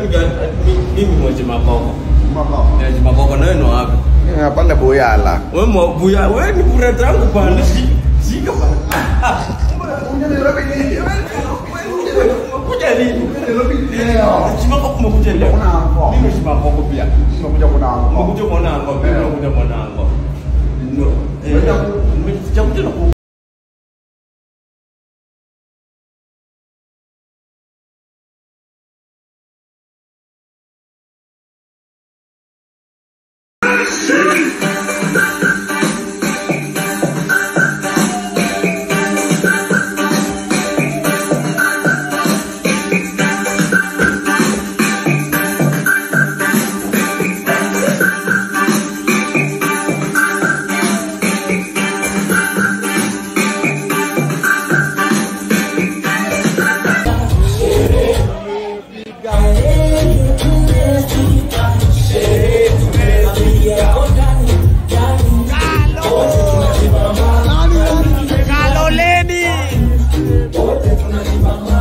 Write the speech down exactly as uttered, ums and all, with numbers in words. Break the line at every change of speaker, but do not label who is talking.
mimi mmoja maboko.
Maboko.
Ni maboko neno hapa.
Eh, pale Buyala.
Wewe mo buya, wewe ni bureta yangu bana. Shika bana.
Unanirobi nini?
Kuja lini?
Unanirobi leo.
Chima kwa kumekuja leo.
Kuna ango.
Mimi si maboko pia.
Nimekuja kuna ango.
Nimekuja kuona ango, pia nimekuja kuona ango. No. Eh, nimekuja na
Kaloleni